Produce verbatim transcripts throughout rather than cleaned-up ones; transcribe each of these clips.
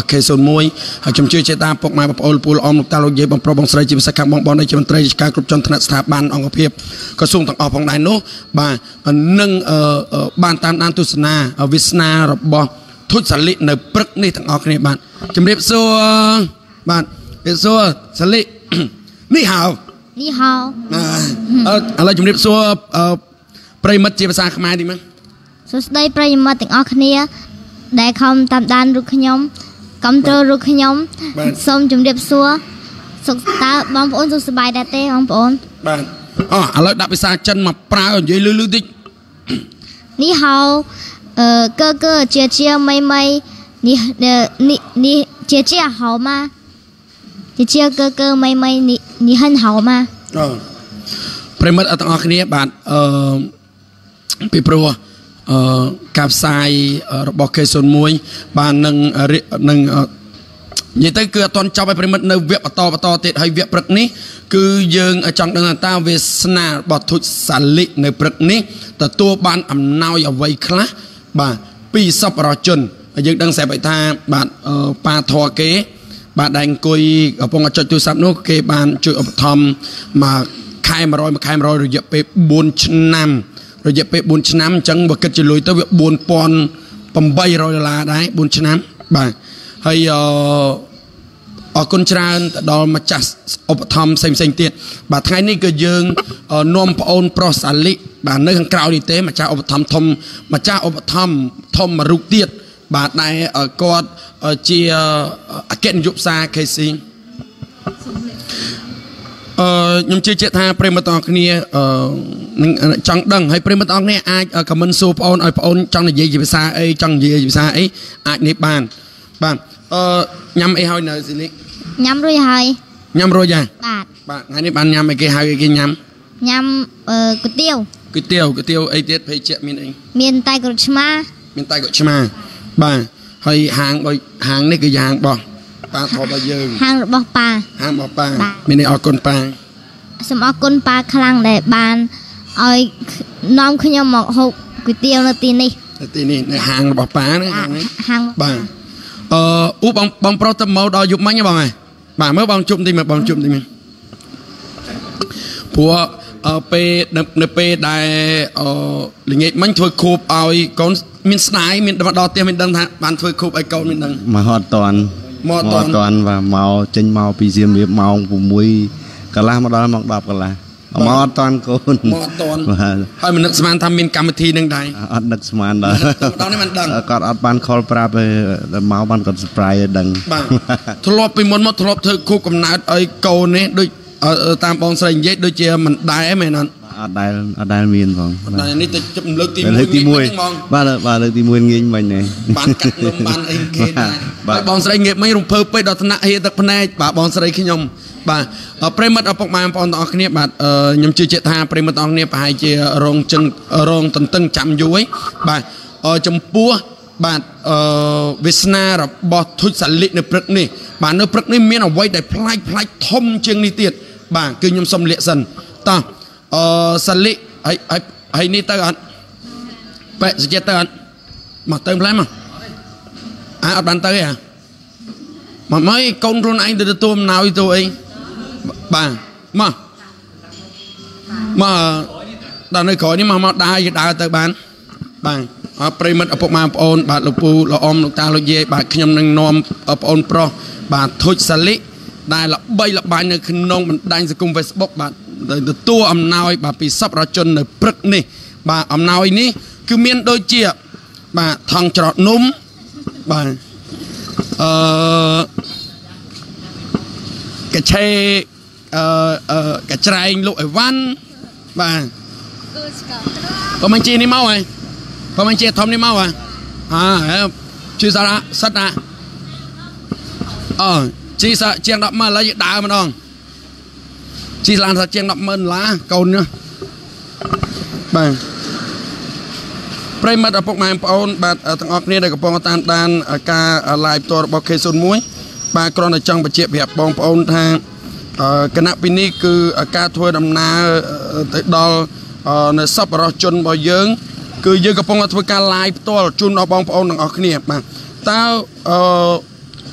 ខេសូនមួយហើយខ្ញុំជឿជាក់ថាពុកម៉ែបងប្អូនពូលអមលោកតាលោកយាយបងប្រុសបងស្រីជាពិសេសខាងបងប្អូនដែលជាមន្ត្រីរាជការគ្រប់ជាន់ថ្នាក់ស្ថាប័នអង្គភាពក្រសួងទាំងអស់ផងដែរនោះបាទនឹងបានតាមដានទស្សនាវាសនារបស់ធុចសាលិនៅព្រឹកនេះទាំងអស់គ្នាបាទជំរាបសួរបាទជំរាបសួរសាលិនេះហៅនេះហៅឥឡូវជំរាបសួរប្រិមិត្តជាភាសាខ្មែរទីមកសួស្តីប្រិមិត្តទាំងអស់គ្នាដែលខំតាមដានរូបខ្ញុំកំត្រូលរូបខ្ញុំសូមជម្រាបសួរសុខតើបងប្អូនសុខសប្បាយដែរទេបងប្អូនបាទអូឥឡូវដាក់ភាសាចិនមកប្រើនិយាយលឺលឺតិចនេះហៅអឺកើកើជាជាមីមីនេះនេះនេះជាជាហៅម៉ាជាជាកើកើមីមីនេះនេះហិនហៅម៉ាអូប្រិមិត្តទាំងអស់គ្នាបាទអឺពីព្រោះអឺការផ្សាយរបស់ ខេសូនមួយ បាននឹងនឹងនិយាយទៅគឺអត់ទាន់ចប់ឲ្យប្រិមិត្តនៅវគ្គបន្តបន្តទៀតហើយវគ្គព្រឹកនេះគឺយើងចង់ដឹងថាវាសនារបស់ធុចសាលិនៅព្រឹកនេះទទួលបានអំណោយអ្វីខ្លះបាទពីសប្បុរសជនយើងដឹងស្រាប់ថាបាទប៉ាធរគេបាទដែលអង្គុយកំពុងចុចទូរស័ព្ទនោះគេបានជួយឧបត្ថម្ភមកខែមួយរយមួយខែមួយរយរយៈពេលបួនឆ្នាំរយៈពេលបួនឆ្នាំអញ្ចឹងបើគិតជាលុយទៅវាបួនពាន់ប្រាំបីរយដុល្លារដែរបួនឆ្នាំបាទហើយអអរគុណច្រើនទៅដល់ម្ចាស់ឧបត្ថម្ភផ្សេងផ្សេងទៀតបាទថ្ងៃនេះគឺយើងនាំប្អូនប្រុសសាលិបាទនៅខាងក្រៅនេះទេម្ចាស់ឧបត្ថម្ភធំម្ចាស់ឧបត្ថម្ភធំមួយរូបទៀតបាទដែលគាត់ជាអគ្គនាយកផ្សារ ខេ ស៊ី អឺខ្ញុំជឿជាក់ថាប្រិមត្តទាំងអស់គ្នាអឺចង់ដឹងហើយប្រិមត្តទាំងអស់គ្នាអាចខមមិនសួរបងអូនឲ្យបងអូនចង់និយាយជាភាសាអីចង់និយាយជាភាសាអីអាចនេះបានបាទអឺញ៉ាំអីហើយនៅស៊ីនេះញ៉ាំរួចហើយញ៉ាំរួចហើយបាទបាទថ្ងៃនេះបានញ៉ាំអីគេហៅអីគេញ៉ាំញ៉ាំអឺគុយទាវគុយទាវគុយទាវអីទៀតភេជ្ជៈមានអីមានតែក្រូចឆ្មាមានតែក្រូចឆ្មាបាទហើយហាងដូចហាងនេះគឺយ៉ាងបោះប៉ាធប់ឲ្យយើងហាងរបស់ប៉ាហាងរបស់ប៉ាមានអរគុណប៉ាសូមអរគុណប៉ាខ្លាំងដែលបានឲ្យនាំខ្ញុំមកហូបគុយទាវនៅទីនេះនៅទីនេះនៅហាងរបស់ប៉ាហ្នឹងហាងនេះហាងបាទអឺអូបងបងប្រុសទៅមកដល់យប់មិញបងហ៎បាទមើលបងជុំតិចមើលបងជុំតិចមើលព្រោះអឺពេលនៅពេលដែលអឺល្ងាចមិញធ្វើខូបឲ្យកូនមានស្ដាយមានមកដល់ផ្ទះមានដឹងថាបានធ្វើខូបឲ្យកូនមានដឹងមកអត់តាន់មកអត់តាន់បាទមកចេញមកពីសៀមរាបម៉ោងប្រាំមួយកន្លះមកដល់ម៉ោងដប់កន្លះមកអត់តាន់កូនមកអត់តាន់ហើយមិននឹកស្មានថាមានកម្មវិធីនឹងដែរអត់នឹកស្មានដែរដល់នេះមិនដឹងគាត់អត់បានខលប្រាប់ទេមកបានគាត់ surprise ឲ្យដឹងបាទធ្លាប់ពីមុនមកធ្លាប់ធ្វើខូបកំណើតឲ្យកូននេះដូចតាមបងស្រីនិយាយដូចជាមិនដែរមែនអត់អត់ដែលអត់ដែលមានផងតែនេះទៅជិបលើកទីមួយទីមួយបាទបាទលើកទីមួយងាយមិញនេះបានកាត់នំបានអីគេដែរហើយបងស្រីងាកមិញរំភើបពេកដល់ថ្នាក់ហៀទឹកភ្នែកបាទបងស្រីខ្ញុំបាទប្រិមិត្តឪពុកម៉ែបងប្អូនទាំងអស់គ្នាបាទខ្ញុំជឿជាក់ថាប្រិមិត្តទាំងអស់គ្នាប្រហែលជារងជឹងរងតន្ទឹងចាំយូរហើយបាទចំពោះបាទអឺវាសនារបស់ធុចសាលិនៅព្រឹកនេះបាទនៅព្រឹកនេះមានអ្វីដែលប្លែកប្លែកធំជាងនេះទៀតបាទគឺខ្ញុំសុំលាក់សិនតោះអឺសាលិហើយហើយនេះទៅអត់បែកសេចក្ដីទៅអត់មកទៅផ្លែមកអើអត់បានទៅទេហ៎មកមកកូនខ្លួនឯងទៅទទួលអំណោយទៅអីបាទមកមកដល់នៅក្រោយនេះមកមកដើរដើរទៅបានបាទប្រិមិត្តឪពុកម៉ែបងប្អូនបាទលោកពូលោកអ៊ំលោកតាលោកយាយបាទខ្ញុំនឹងនាំបងប្អូនប្រុសបាទធុចសាលិដែលល្បីល្បាញនៅក្នុងបណ្ដាញសង្គម Facebook បាទទទួលអំណោយបាទពីសប្បុរសជននៅព្រឹកនេះបាទអំណោយនេះគឺមានដូចជាបាទថង់ច្រត់នំបាទអឺកាឆេអឺកាច្រែងលក់អីវ៉ាន់បាទប្រហែលជានេះមកហើយប្រហែលជាធំនេះមកហ៎អើជួយសារៈសិតណាអឺជីសាជាង 10ម៉ឺនឥឡូវយើងដើរម្ដងជីឡានថាជាង 10ម៉ឺនដុល្លារកូនបាទប្រិមិត្តឪពុកម៉ែបងប្អូនបាទទាំងអស់គ្នាដែលកំពុងតាមដានការ live ផ្ទាល់របស់ ខេសូនមួយ បាទគ្រាន់តែចង់បញ្ជាក់ប្រាប់បងប្អូនថាគណៈពីនេះគឺការធ្វើដំណើរទៅដល់នៅសប្បុរសជនរបស់យើងគឺយើងកំពុងធ្វើការ live ផ្ទាល់ជូនដល់បងប្អូនទាំងអស់គ្នាបាទតើអឺ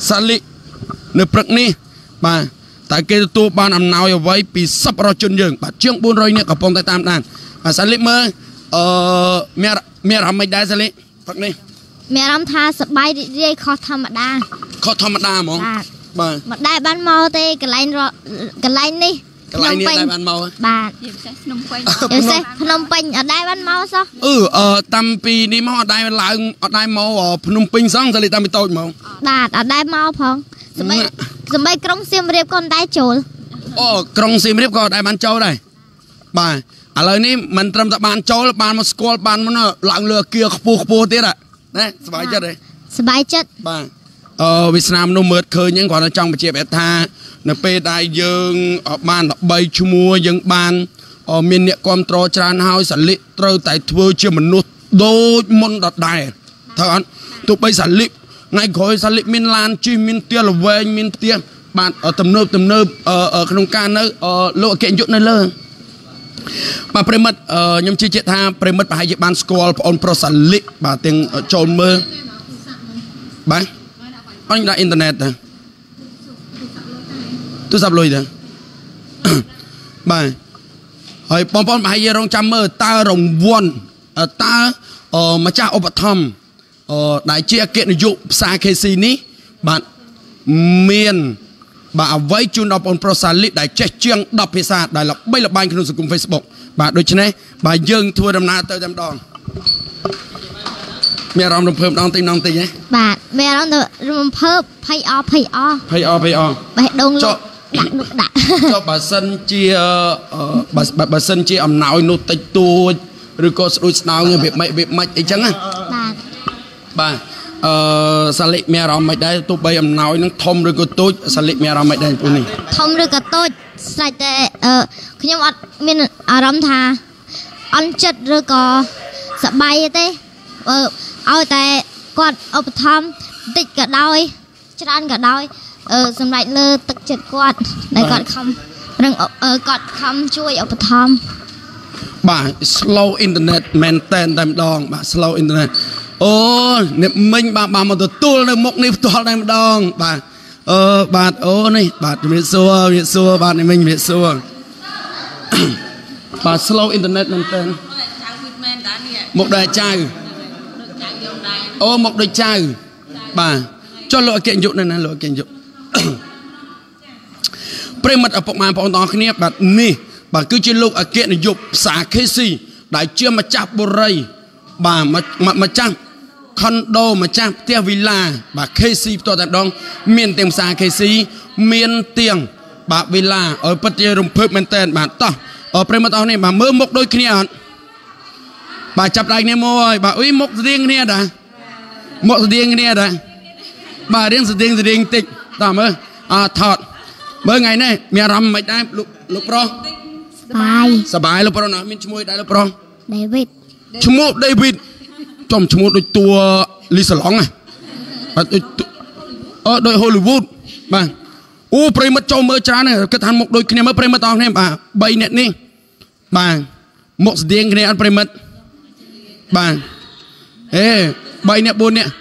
សាលិនៅព្រឹកនេះបាទតែគេទទួលបានអំណោយអ្វីពីសប្បុរសជនយើងបាទជាងbốn trămនាក់កំពុងតែតាមដានបាទសាលិមើលអឺមានមានអារម្មណ៍មិនដែរសាលិព្រឹកនេះមានអារម្មណ៍ថាសប្បាយរីករាយខុសធម្មតាខុសធម្មតាហ្មងបាទមិនដែរបានមកទេកន្លែងកន្លែងនេះកន្លែងនេះដែរបានមកបាទជាពិសេសភ្នំពេញជាពិសេសភ្នំពេញអត់ដែរបានមកសោះអឺអឺតាំពីនេះមកអត់ដែរឡើងអត់ដែរមកភ្នំពេញសោះសាលិតាំពីតូចហ្មងបាទអត់ដែរមកផងសម្បីសម្បីក្រុងសៀមរាបក៏មិនដែរចូលអូក្រុងសៀមរាបក៏អត់ដែរបានចូលដែរបាទឥឡូវនេះមិនត្រឹមតែបានចូលបានមកស្គាល់បានមកឡើងលើអគារខ្ពស់ខ្ពស់ទៀតណាសប្បាយចិត្តទេសប្បាយចិត្តបាទអឺវាសនាមនុស្សមើលឃើញហ្នឹងគាត់ចង់បញ្ជាក់ប្រាប់ថានៅពេលដែលយើងបានល្បីឈ្មោះយើងបានមានអ្នកគ្រប់គ្រងច្រើនហើយសាលិត្រូវតែធ្វើជាមនុស្សដូចមុនដដែលត្រូវអត់ទោះបីសាលិថ្ងៃក្រោយសាលិមានឡានជិះមានផ្ទះល្វែងមានផ្ទះបាទទំនើបទំនើបក្នុងការនៅលោកអគ្គនាយកនៅលើបាទប្រិមិត្តខ្ញុំជឿជាក់ថាប្រិមិត្តប្រហែលជាបានស្គាល់បងអូនប្រុសសាលិបាទទាំងចូលមើលបាទអញដាក់អ៊ីនធឺណិតទៅទូរស័ព្ទលុយទៅបាទហើយបងប្អូនប្រហែលជារងចាំមើលតើរង្វាន់តើម្ចាស់ឧបត្ថម្ភដែលជាអគ្គនាយកផ្សារ ខេ ស៊ី នេះបាទមានបាទអ្វីជូនដល់បងប្រុសសាលិដែលចេះជាងដប់ភាសាដែលល្បីល្បាញក្នុងសង្គម Facebook បាទដូច្នេះបាទយើងធ្វើដំណើរទៅតែម្ដងមានអារម្មណ៍រំភើបម្ដងតិចម្ដងតិចហ៎បាទមានអារម្មណ៍រំភើបភ័យអភ័យអភ័យអភ័យអបេះដូងលោកដាក់នោះដាក់ចុះបើសិនជាបើសិនជាអំណោយនោះតិចតួចឬក៏ស្ដួយស្ដៅវាមិនវាមិនអីចឹងណាបាទបាទអឺសាលិមានអារម្មណ៍មិនដែរទោះបីអំណោយនឹងធំឬក៏តូចសាលិមានអារម្មណ៍មិនដែរពួកនេះធំឬក៏តូចស្រេចតែអឺខ្ញុំអត់មានអារម្មណ៍ថាអន់ចិត្តឬក៏សប្បាយទេអឺឲ្យតែគាត់ឧបត្ថម្ភតិចក៏ដោយច្រើនក៏ដោយអឺសម្រាប់លើទឹកចិត្តគាត់ដែលគាត់ខំរឹងគាត់ខំជួយឧបត្ថម្ភបាទ slow internet មែនតែនតែម្ដងបាទ slow internet អូអ្នកមិញបាទបាទមកទទួលនៅមុខនេះផ្ទាល់តែម្ដងបាទអឺបាទអូនេះបាទជំរាបសួរជំរាបសួរបាទអ្នកមិញជំរាបសួរបាទ slow internet មែនតែនមុខដូចចៅអូមុខដូចចៅបាទចុះលោកអគ្គនាយកនៅណាលោកអគ្គនាយកប្រិមិត្តឪពុកម៉ែបងប្អូនទាំងអស់គ្នាបាទនេះបាទគឺជាលោកអគ្គនាយកផ្សារ ខេ ស៊ី ដែលជាម្ចាស់បុរីបាទម្ចាស់ខុនដូម្ចាស់ផ្ទះវីឡាបាទ ខេ ស៊ី ផ្ទាល់តែម្ដងមានទាំងផ្សារ ខេ ស៊ី មានទាំងបាទវីឡាឲ្យពិតជារំភើបមែនតើបាទតោះប្រិមិត្តអស់នេះបាទមើលមុខដូចគ្នាអត់បាទចាប់ដៃគ្នាមកហើយបាទអុយមុខស្តៀងគ្នាដែរមុខស្តៀងគ្នាដែរបាទរៀងស្តៀងស្តៀងតិចតោះមើលអើថតមើលថ្ងៃនេះមានអារម្មណ៍មិនដែរលោកលោកប្រុសសបាយសបាយលោកប្រុសណាមានឈ្មោះដែរលោកប្រុស David ឈ្មោះ David ចំឈ្មោះដូចតួលីសាឡុងហ៎បាទដូចអឺដូច Hollywood បាទអូប្រិមិត្តចូលមើលច្រើនគិតថាមុខដូចគ្នាមើលប្រិមិត្តអស់គ្នាបាទបីនាក់នេះបាទមុខស្តៀងគ្នាអត់ប្រិមិត្តបាទអេបីនាក់បួននាក់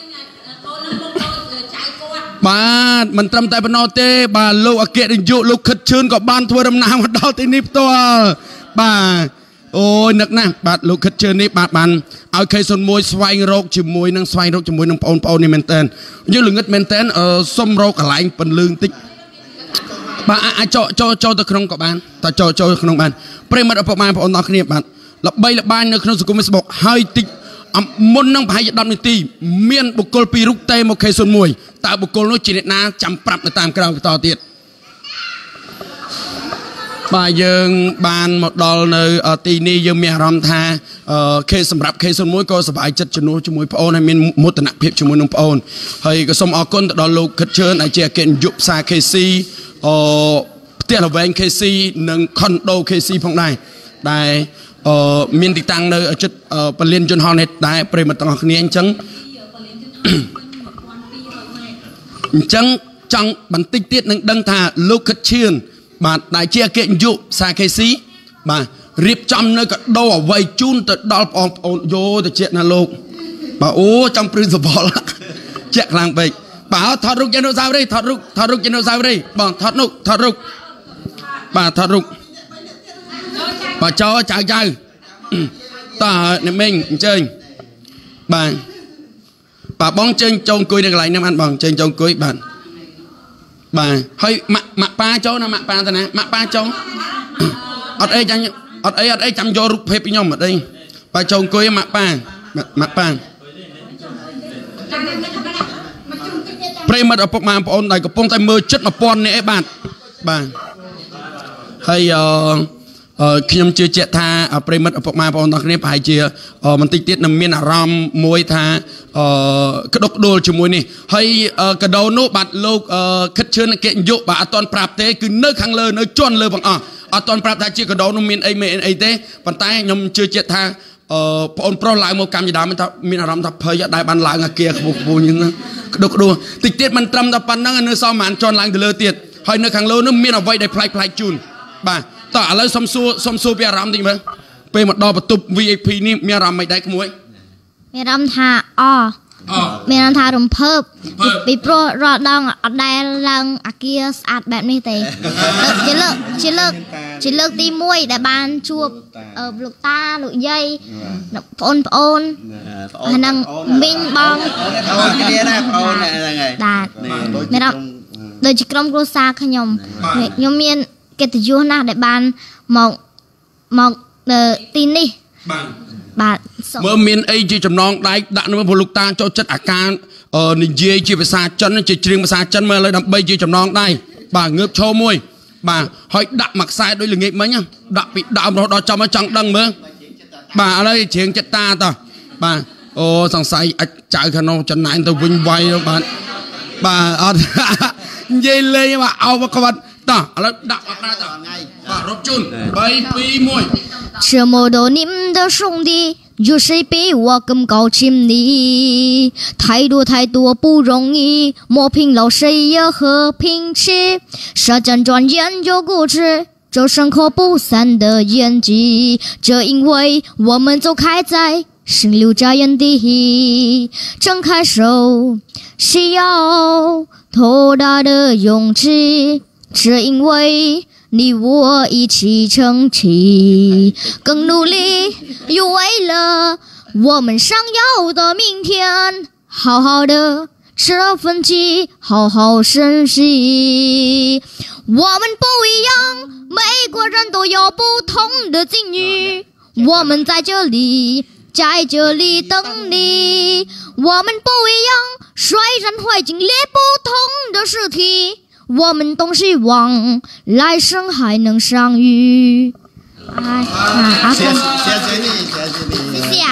បាទមិនត្រឹមតែប៉ុណ្ណោះទេបាទលោកអគ្គនាយកលោកខិតឈឿនក៏បានធ្វើដំណើរមកដល់ទីនេះផ្ទាល់បាទអូយនឹកណាស់បាទលោកខិតឈឿននេះបាទបានឲ្យ ខេ សុនមួយ ស្វែងរកជាមួយនឹងស្វែងរកជាមួយនឹងបងប្អូននេះមែនតើយើងល្ងឹតមែនតើសុំរកកន្លែងពន្លឺបន្តិចបាទអាចចូលចូលទៅក្នុងក៏បានតើចូលចូលក្នុងបានប្រិមិត្តឪពុកម៉ែបងប្អូនទាំងគ្នាបាទល្បីល្បាញនៅក្នុងសង្គម Facebook ហើយតិចមុននឹងប្រហែលជាដប់នាទីមានបុគ្គលពីររូបទេមក ខេ សុនមួយ តើបុគ្គលនោះជាអ្នកណាចាំប្រាប់នៅតាមក្រៅបន្តទៀតបាទយើងបានមកដល់នៅទីនេះយើងមានអារម្មណ៍ថាខេសម្រាប់ ខេ សុនមួយ ក៏សប្បាយចិត្តជំនួសជាមួយប្អូនហើយមានមោទនភាពជាមួយនឹងប្អូនហើយក៏សូមអរគុណទៅដល់លោកខិតឈឿនដែលជាអគ្គនាយកផ្សារ ខេ ស៊ី អផ្ទះល្វែង ខេ ស៊ី និងខុនដូ ខេ ស៊ី ផងដែរដែលអឺមានទីតាំងនៅជិតពលានយន្តហោះនេះដែរប្រិមត្តទាំងអស់គ្នាអញ្ចឹងអញ្ចឹងចង់បន្តិចទៀតនឹងដឹងថាលោកខិតឈឿនបាទដែលជាអគ្គនាយកផ្សារ ខេ ស៊ី បាទរៀបចំនៅកដោអ្វីជូនទៅដល់បងប្អូនយោទៅជាណាលោកបាទអូចង់ព្រឺសបល់ជាក់ខ្លាំងពេក bảo thọt rục trên độ sao đi thọt rục thọt rục trên độ sao đi bằng thọt rục thọt rục bà thọt rục bà cho chào chào ta mình chơi bà bà bóng chơi trong cuối được lại năm ăn bằng chơi trong cuối bạn bà hơi mặt mặt ba chỗ nào mặt ba thế này mặt ba chỗ ở đây chẳng ở đây ở đây chăm cho rục phép nhau ở đây bà trong cuối mặt ba mặt ba Prey mất ở bọc màn bọn này có bông tay mơ chất mà bọn nè bạn bà hay khi nhầm chưa chết tha ở Prey mất ở bọc màn bọn này phải chia mình tích tiết nằm miên ram môi tha cái độc đồ cho môi này hay cái đầu nốt bạn lâu khất chơn kiện dụ bà toàn prap thế cứ nơi khang lơ nơi tròn lơ bằng ở ở toàn prap tha chia cái đầu nó miên ấy miên ấy thế bàn tay nhầm chưa chết tha bọn pro lại một cam gì đó mình ta miên ram ta phơi đại ban lại ngà kia phục vụ như độc đồ tích tiết mình trăm ta pan năng nơi sau màn tròn lại từ lơ tiệt hay nơi khang lơ nó miên ở vậy để play play chun bà ta lấy xăm xua xăm xua bia ram thì mấyไปหมดดอกประตู วี ไอ พี นี่มีรำไม่ได้ขโมยมีรำท่าอ๋อมีรำท่ารำเพิ่มปีโปรรอดองอัดได้ลังอาเกียสอัดแบบนี้เตะจะเลิกจะเลิกจะเลิกตีมวยแต่บานชัวลูกตาลูกใหญ่ปนปนนังมิงบองได้ไม่รำโดยจิกรมกรุษาขยมยมเมียนเกติยูนะแต่บานมองมองตีนี่บาทเมื่อมีไอ้จีจำลองได้ดันมาพลุกตาโจจัดอาการเออนิเยจีภาษาจันจีจริงภาษาจันมาเลยดับใบจีจำลองได้บ่าเงือบโชว์มวยบ่าหอยดับหมักทรายด้วยหรือไงมั้ยเนี่ยดับปิดดาวเราดอจำมาจังดังเมื่อบ่าอะไรเฉียงจัดตาต่อบ่าโอ้สังสัยจ่ายขนมจันไหนตัววิ่งไวแล้วบ่าบ่าเอาเย่เลยว่าเอามาขวัญต่อแล้วดับมาต่อบ่ารบจุนใบปีมวย这么多年的兄弟，有谁比我更高情理？太多太多不容易，磨平了谁也和平吃。舌尖转研究故事，这深刻不散的演技。这因为我们走开在心留着眼底，睁开手需要多大的勇气？这因为。你我一起撑起，更努力，又为了我们想要的明天，好好的吃了分歧，好好珍惜。我们不一样，每个人都有不同的境遇，我们在这里，在这里等你。我们不一样，虽然会经历不同的事体。我们都希望来生还能相遇。哎，阿公，谢谢你，谢谢你，谢谢啊。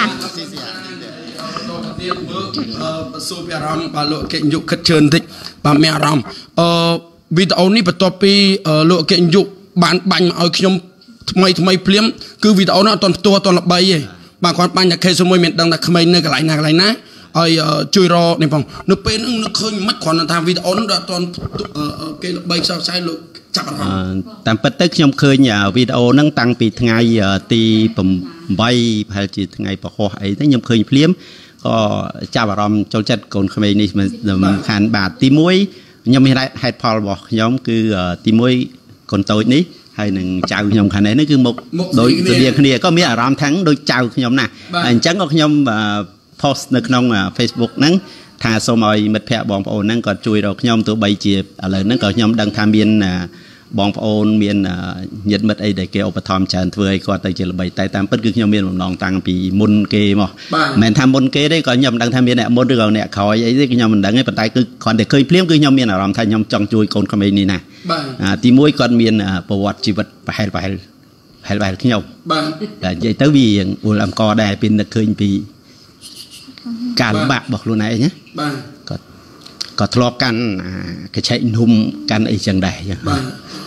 สู้พี่รำบาลุเก่งยุคเชิญทิบาเมียรำวิดีโอนี้ประกอบปีลุเก่งยุคบานบังเอาขยมทำไมทำไมเปลี่ยนคือวิดีโอนั้นตอนตัวตอนละใบบางคนบังอยากเคยสมัยเมียนดังแต่ขมายเนื้อกันหลายนาอะไรนะไอ้ช่วยรอในปองนึกเป็นนึกเคยมัดขวัญทำวิดีโอนั้นตอนเกลใบสาวใช้ลุจับอะไรแต่ปัจจุบันยมเคยเนี่ยวิดีโอนั่งตั้งปีทั้งไงตีผมใบพายจีทั้งไงปะคอไอ้ทั้งยมเคยเปลี่ยนก็จับอารมณ์โจจัดคนขมายนี่มันขันบาดตีมวยยมมีอะไรให้พอบอกยมคือตีมวยคนโตนี้ให้หนึ่งเจ้ายมขันนี้นั่นคือมุกโดยตัวเดียวคนเดียวก็มีอารมณ์ทั้งโดยเจ้ายมน่ะจังก็ยมโพสต์ในขนมเฟซบุ๊กนั้นถ้าสมัยมิตรแพร่บองปอนนั่งก็ช่วยเราขยมตัวใบเจียบอะไรนั่นก็ขยมดังทำเมียนบองปอนเมียนยัดมิตรไอเด็กเกอปทอมจานเทยก็แต่เจริญใบไตตามเปิดคือขยมเมียนนองตังปีมุนเกย์มั้งแม่ทำมุนเกย์ได้ก็ขยมดังทำเมียนเนี่ยมุนเรื่องเนี่ยเขาไอ้ที่ขยมมันดังไอ้ปัจจัยคือคนเด็กเคยเปลี่ยนคือขยมเมียนอารมณ์ไทยขยมจังช่วยคนขมายนี่นะตีมวยก่อนเมียนประวัติชีวิตไปให้ไปให้ให้ไปขยมแต่ใจเต้าวีอย่างอุลามกอได้เป็นเคยปีการบะบอกรู้ไหนเนี่ยก็ก็ทะเลาะกันก็ใช้นุ่มกันไอ้จังใดอย่างบ้า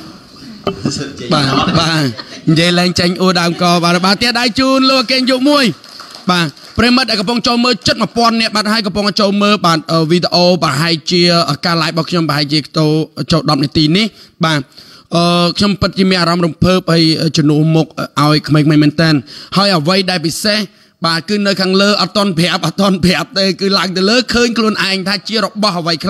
บ้าเยลังจังโอดามกอบาบาเตียได้จูนโลเกนยุมวยบ้าเปรมัดกระปองโจมือจัดมาปอนเนี่ยบาให้กระปองโจมือบาวิดีโอบาให้เจียการไลฟ์บอกยังบาให้เจียโตโจดอมในตีนี้บ้าเออฉันปัจจุบันอารมณ์รำเพิบไปจนุมกเอาไอ้ขมายไม่เหมือนกันให้เอาไว้ได้ไปเซ่บาคือในขังเลออัตอนแผลอัตอนแผลแต่คือหลังแต่เลอเคยกลุ่นไอ้ท่าเชี่ยรบบ่าวไว้คลา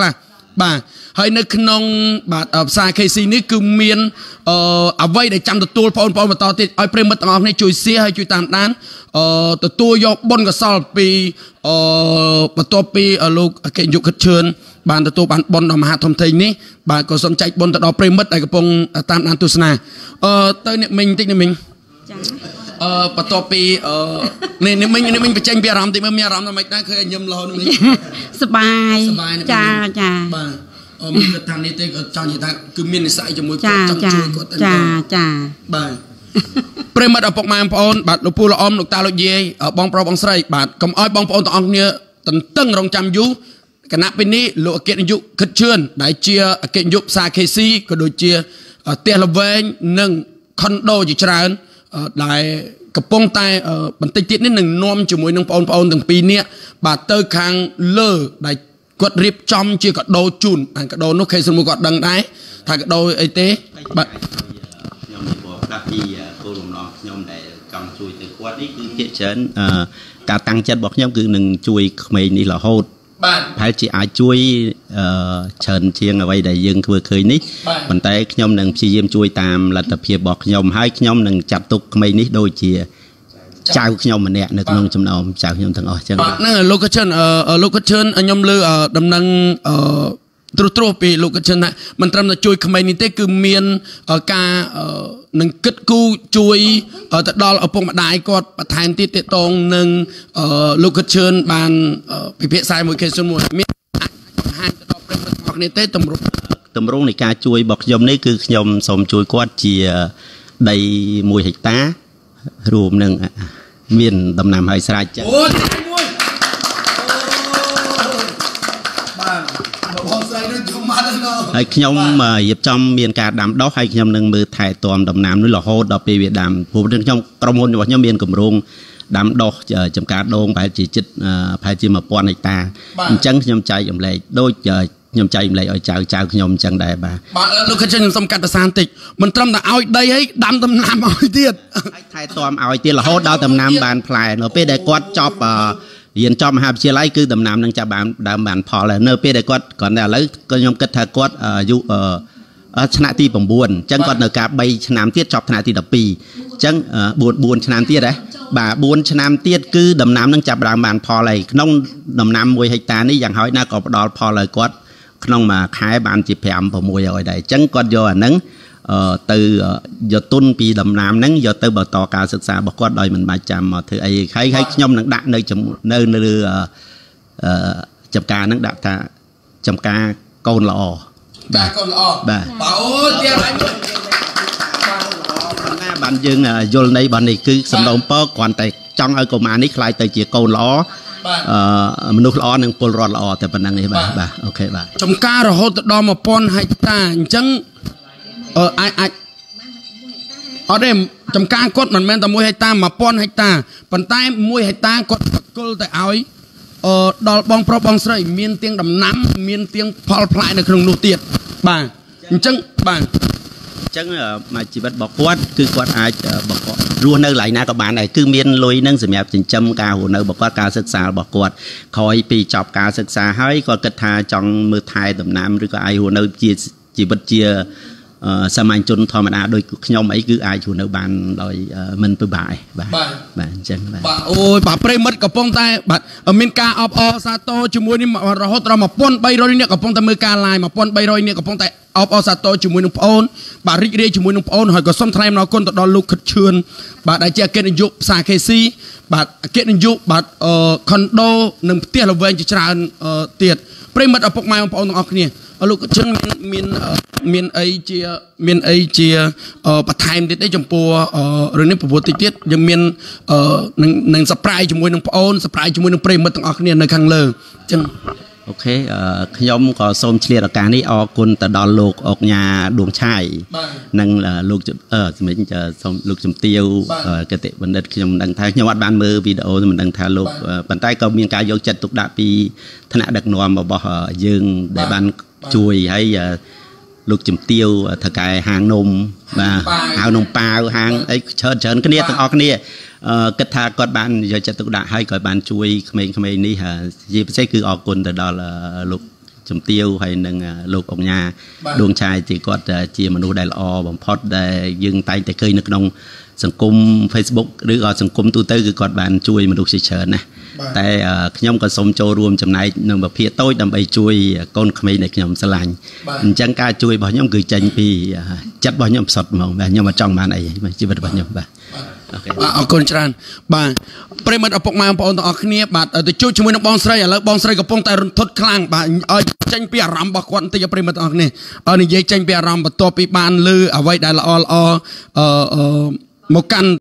បាទហើយនៅក្នុងបាទផ្សារ K C នេះគឺមានអឺអ្វីដែលចាំទទួលបងប្អូនបន្តទៀតឲ្យប្រិមិត្តទាំងអស់គ្នាជួយshareហើយជួយតាមដានអឺទទួលយកបុណ្យកុសលពីអឺបន្ទាប់ពីលោកអគ្គនាយកខិតឈឿនបានទទួលបានបុណ្យដ៏មហាធំធេងនេះបាទក៏សូមចែកបុណ្យទៅដល់ប្រិមិត្តដែលកំពុងតាមដានទស្សនាអឺទៅអ្នកមីងតិចអ្នកមីងចាអឺបន្ទាប់ពីអឺនេះនេះមិញនេះមិញបញ្ចេញពីអារម្មណ៍តិចមើលមានអារម្មណ៍ថាម៉េចដែរឃើញញឹមរហូតនេះសបាយចាចាបាទអឺមិនគិតថានេះទេចង់និយាយថាគឺមាននិស្ស័យជាមួយគាត់ចង់ជួយគាត់ចាចាបាទប្រិមិត្តឪពុកម៉ែបងប្អូនបាទលោកពូលោកអ៊ំលោកតាលោកយាយបងប្រុសបងស្រីបាទកុំឲ្យបងប្អូនទាំងអស់គ្នាតន្ទឹងរង់ចាំយូរគណៈពេលនេះលោកអគ្គនាយកខិតឈឿនដែលជាអគ្គនាយកផ្សារ K C ក៏ដូចជាផ្ទះល្វែងនិងខុនដូជាច្រើនដែលកំពុងតែបន្តិចទៀតនេះនឹងនាំជាមួយនឹងបងប្អូនទាំងពីរនាក់បាទទៅខាងលើដែលគាត់រៀបចំជាកដោជូនអាកដោនោះខេសមួយគាត់ដឹងដែរថាកដោអីទេបាទខ្ញុំនិយាយផ្ដាស់ពីគោលបំណងខ្ញុំដែលចង់ជួយទៅគាត់នេះគឺភាគច្រើនការតាំងចិត្តរបស់ខ្ញុំគឺនឹងជួយក្មេងនេះរហូតបាទប្រហែលជាអាចជួយច្រើនជាងអ្វីដែលយើងធ្វើឃើញនេះប៉ុន្តែខ្ញុំនឹងព្យាយាមជួយតាមលទ្ធភាពរបស់ខ្ញុំហើយខ្ញុំនឹងចាត់ទុកក្មេងនេះដូចជាចៅខ្ញុំម្នាក់នៅក្នុងចំណោមចៅខ្ញុំទាំងអស់អញ្ចឹងបាទហ្នឹងលោកកជិនលោកកជិនខ្ញុំលើដំណឹងត្រួសត្រាសពីលោកកជិនថាមិនត្រឹមតែជួយក្មេងនេះទេគឺមានការនឹងគិតគូរជួយទៅដល់ឪពុកម្ដាយគាត់បន្ថែមទៀតទាក់ទងនឹងលោកកជិនបានពិភាក្សាមួយ case មួយមានអាចបង្ហាញទៅដល់ប្រិយមិត្តរបស់គ្នាទេតម្រង់តម្រង់នៃការជួយរបស់ខ្ញុំនេះគឺខ្ញុំសូមជួយគាត់ជាដីមួយហិកតារួមនឹងមានដំណាំហើយស្រេចចា៎អូមួយបាទបងស្រីនឹងជុំមកដល់ហើយខ្ញុំរៀបចំមានការដាំដុះហើយខ្ញុំនឹងមើលថែទាំដំណាំនោះរហូតដល់ពេលវាដាំព្រោះខ្ញុំក្រុមហ៊ុនរបស់ខ្ញុំមានគម្រោងដាំដុះចំការដូងប្រហែលជាជិតប្រហែលជា1000ហិកតាអញ្ចឹងខ្ញុំចែកចម្លែកដូចខ្ញុំចែកម្លែកឲ្យចៅចៅខ្ញុំអញ្ចឹងដែរបាទបាទលោកខិតខ្ញុំសុំកាត់ភាសាបន្តិចមិនត្រឹមតែឲ្យដីឲ្យដាំដំណាំឲ្យទៀតហើយថែទាំឲ្យទៀតរហូតដល់ដំណាំបានផ្លែនៅពេលដែលគាត់ចប់រៀនចប់មហាវិទ្យាល័យគឺដំណាំនឹងចាប់បានដើមបានផលហើយនៅពេលដែលគាត់គ្រាន់តែឥឡូវក៏ខ្ញុំគិតថាគាត់អាយុថ្នាក់ទី9អញ្ចឹងគាត់នៅការ3ឆ្នាំទៀតចប់ថ្នាក់ទី12អញ្ចឹង4 4ឆ្នាំទៀតហ៎បាទ4ឆ្នាំទៀតគឺដំណាំនឹងចាប់ដើមបានផលហើយក្នុងដំណាំមួយហិកតានេះយ៉ាងហោចណាស់ក៏ផ្ដល់ផលឲ្យគាត់ក្នុងមួយខែបានជា5 600ដែរអញ្ចឹងគាត់យកអាហ្នឹងទៅយកទុនពីដំណាំហ្នឹងយកទៅបន្តការសិក្សារបស់គាត់ដោយមិនបាច់ចាំមកធ្វើអីហើយហើយខ្ញុំនឹងដាក់នៅនៅលើចំការហ្នឹងដាក់ថាចំការកូនល្អបាទកូនល្អបាទអូទៀតហើយណាបានយើងយល់ន័យបាននេះគឺសំដៅពើគ្រាន់តែចង់ឲ្យកុមារនេះខ្លាយទៅជាកូនល្អអឺមនុស្សល្អនិងពលរដ្ឋល្អតែប៉ុណ្្នឹងទេបាទបាទអូខេបាទចំការរហូតដល់1000ហិកតាអញ្ចឹងអឺអាចអាចអត់ទេចំការគាត់មិនមែនតែ1ហិកតា1000ហិកតាប៉ុន្តែ1ហិកតាគាត់បកគលទៅឲ្យអឺដល់បងប្រុសបងស្រីមានទាំងដំណាំមានទាំងផលផ្លែនៅក្នុងនោះទៀតបាទអញ្ចឹងបាទអញ្ចឹងមកជីវិតរបស់គាត់គឺគាត់អាចបករស់នៅកន្លែងណាក៏បានដែរគឺមានលុយនឹងសម្រាប់ចិញ្ចឹមការរស់នៅរបស់គាត់ការសិក្សារបស់គាត់ក្រោយពីចប់ការសិក្សាហើយគាត់គិតថាចង់មើលថែដំណាំឬក៏អាចរស់នៅជាជីវិតជាសាមញ្ញជនធម្មតាដូចខ្ញុំអីគឺអាចរស់នៅបានដោយមិនពិបាកបាទបាទអញ្ចឹងបាទបាទអូយបាទប្រិមិត្តកំពុងតែបាទមានការអបអរសាទរជាមួយនេះរហូតដល់1300នាក់កំពុងតែមើលការ live 1300នាក់កំពុងតែអបអរសាទរជាមួយនឹងប្អូនបាទរីករាយជាមួយនឹងប្អូនហើយក៏សូមថ្លែងអំណរគុណទៅដល់លោកខិតឈឿនបាទដែលជាអគ្គនាយកផ្សារ K C បាទអគ្គនាយកបាទខុនដូនិងផ្ទះល្វែងជាច្រើនទៀតប្រិមិត្តឪពុកម៉ែបងប្អូនទាំងអស់គ្នាលោកខិតឈឿនមានមានអីជាមានអីជាបន្ថែមទៀតទេចំពោះរឿងនេះប្រពន្ធតិចទៀតយើងមាននឹងនឹងសប្រៃជាមួយនឹងប្អូនសប្រៃជាមួយនឹងប្រិមិត្តទាំងអស់គ្នានៅខាងលើអញ្ចឹងអូខេខ្ញុំក៏សូមឆ្លៀតឱកាសនេះអរគុណទៅដល់លោកអុកញ៉ាដួងឆាយនិងលោកអឺសម្រាប់សូមលោកជំទាវកតិបណ្ឌិតខ្ញុំមិនដឹងថាខ្ញុំអត់បានមើលវីដេអូមិនដឹងថាលោកប៉ុន្តែក៏មានការយកចិត្តទុកដាក់ពីថ្នាក់ដឹកនាំរបស់យើងដែលបានជួយហើយលោកជំទាវថកែហាងនំបាទហៅនំប៉ាវហាងអីច្រើនច្រើនគ្នាទាំងអស់គ្នាគិតថាគាត់បានយកចិត្តទុកដាក់ហើយក៏បានជួយក្មេងៗនេះជាពិសេសគឺអរគុណទៅដល់លោកជជំទាវហើយនឹងលោកអង្គញាដួងឆាយទីគាត់ជាមនុស្សដែលល្អបំផុតដែលយើងតែងតែឃើញនៅក្នុងសង្គម Facebook ឬក៏សង្គមទូទៅគឺគាត់បានជួយមនុស្សជាច្រើនណាស់តែខ្ញុំក៏សូមចូលរួមចំណែកនៅវិភាគតូចដើម្បីជួយកូនក្មេងដែលខ្ញុំស្រឡាញ់អញ្ចឹងការជួយរបស់ខ្ញុំគឺចេញពីចិត្តរបស់ខ្ញុំសុទ្ធហ្មងបាទខ្ញុំអត់ចង់បានអីជីវិតរបស់ខ្ញុំបាទអូខេបាទអរគុណច្រើនបាទប្រិមត្តឪពុកម៉ែបងប្អូនទាំងអស់គ្នាបាទទៅជួបជាមួយនឹងបងស្រីឥឡូវបងស្រីកំពុងតែរន្ធត់ខ្លាំងបាទឲ្យចេញពីអារម្មណ៍របស់គាត់បន្តិចប្រិមត្តទាំងអស់គ្នាឲ្យនិយាយចេញពីអារម្មណ៍បន្ទាប់ពីបានឮអ្វីដែលល្អល្អអឺមកកាន់